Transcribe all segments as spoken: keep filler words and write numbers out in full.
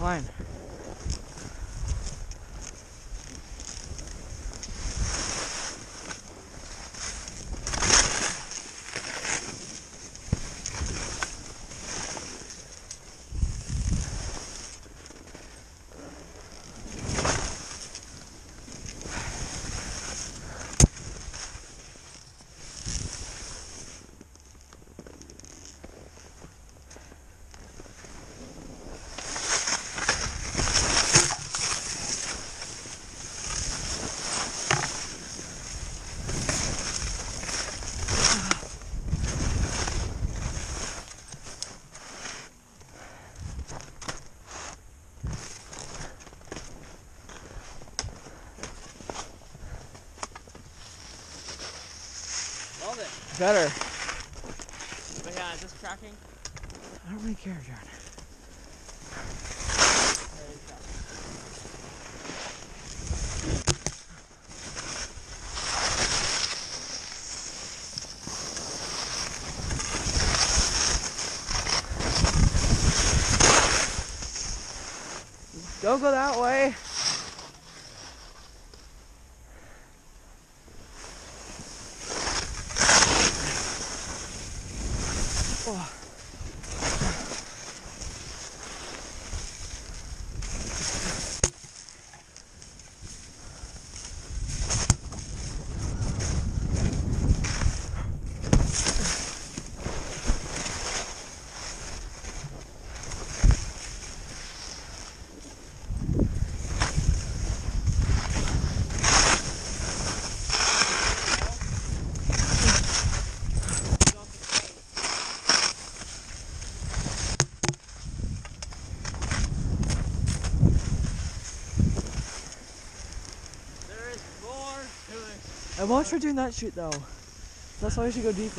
fine. Love it. Better. But yeah, is this tracking? I don't really care, John. Don't go that way. Oh. I won't try doing that chute though. That's why we should go deeper.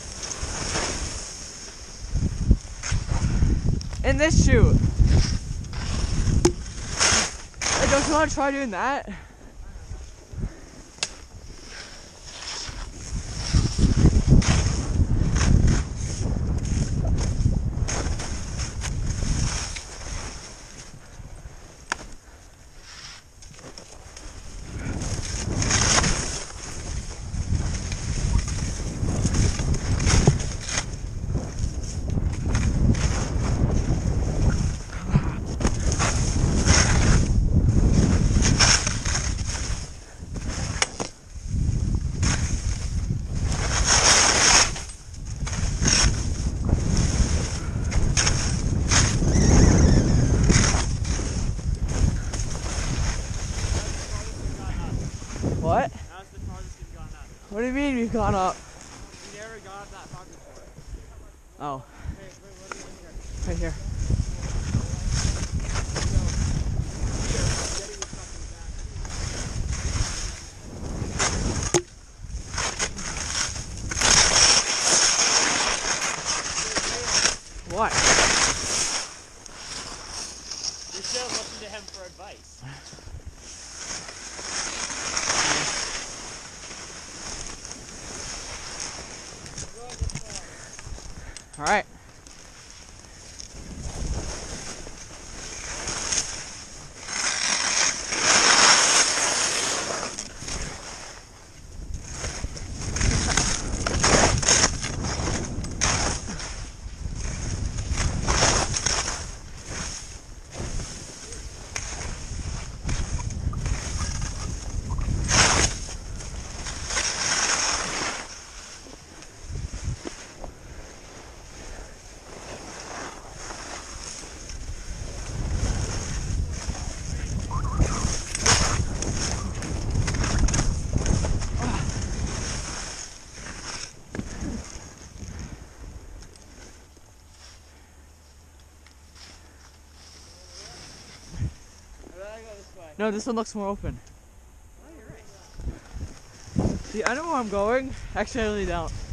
In this chute. Hey, don't you want to try doing that? What? That's the farthest we've gone up. What do you mean we've gone up? We never got up that far before. Oh. Hey, wait, what are we Right doing here? here. What? You should have listened to him for advice. All right. No, this one looks more open. Oh, you're right. See, I know where I'm going. Actually, I really don't.